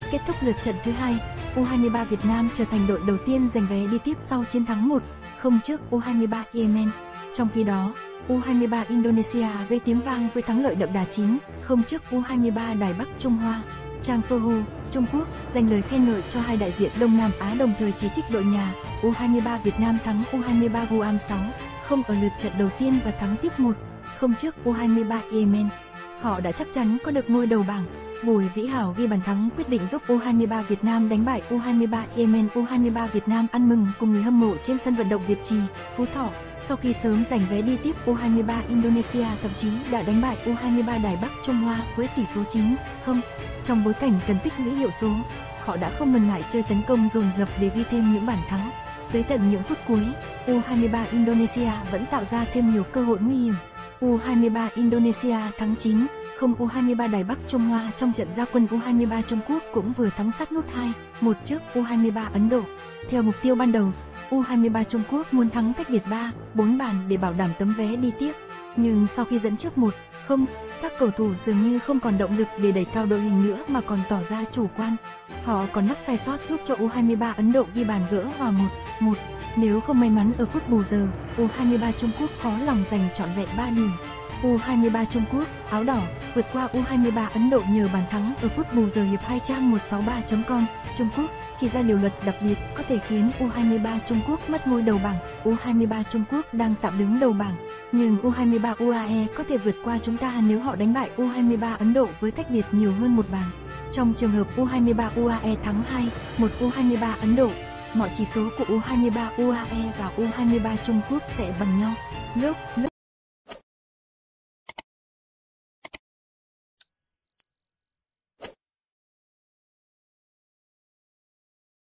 Kết thúc lượt trận thứ hai, U23 Việt Nam trở thành đội đầu tiên giành vé đi tiếp sau chiến thắng 1-0 trước U23 Yemen. Trong khi đó, U23 Indonesia gây tiếng vang với thắng lợi đậm đà 9-0 trước U23 Đài Bắc Trung Hoa. Chang So-ho, Trung Quốc, dành lời khen ngợi cho hai đại diện Đông Nam Á, đồng thời chỉ trích đội nhà. U23 Việt Nam thắng U23 Guam 6-0 ở lượt trận đầu tiên và thắng tiếp 1-0 trước U23 Yemen. Họ đã chắc chắn có được ngôi đầu bảng. Bùi Vĩ Hảo ghi bàn thắng quyết định giúp U23 Việt Nam đánh bại U23 Yemen. U23 Việt Nam ăn mừng cùng người hâm mộ trên sân vận động Việt Trì, Phú Thọ. Sau khi sớm giành vé đi tiếp, U23 Indonesia thậm chí đã đánh bại U23 Đài Bắc Trung Hoa với tỷ số 9-0. Trong bối cảnh cần tích lũy hiệu số, họ đã không ngần ngại chơi tấn công dồn dập để ghi thêm những bàn thắng. Tới tận những phút cuối, U23 Indonesia vẫn tạo ra thêm nhiều cơ hội nguy hiểm. U23 Indonesia thắng 9-0 U23 Đài Bắc Trung Hoa trong trận ra quân. U23 Trung Quốc cũng vừa thắng sát nút 2-1 trước U23 Ấn Độ. Theo mục tiêu ban đầu, U23 Trung Quốc muốn thắng cách biệt 3-4 bàn để bảo đảm tấm vé đi tiếp. Nhưng sau khi dẫn trước 1-0, các cầu thủ dường như không còn động lực để đẩy cao đội hình nữa mà còn tỏ ra chủ quan. Họ còn mắc sai sót giúp cho U23 Ấn Độ ghi bàn gỡ hòa 1-1. Nếu không may mắn ở phút bù giờ, U23 Trung Quốc khó lòng giành trọn vẹn 3 điểm. U23 Trung Quốc, áo đỏ, vượt qua U23 Ấn Độ nhờ bàn thắng ở phút bù giờ hiệp 2. Trang 163.com, Trung Quốc chỉ ra điều luật đặc biệt có thể khiến U23 Trung Quốc mất ngôi đầu bảng. U23 Trung Quốc đang tạm đứng đầu bảng, nhưng U23 UAE có thể vượt qua chúng ta nếu họ đánh bại U23 Ấn Độ với cách biệt nhiều hơn một bàn. Trong trường hợp U23 UAE thắng 2-1 U23 Ấn Độ, mọi chỉ số của U23 UAE và U23 Trung Quốc sẽ bằng nhau. Lúc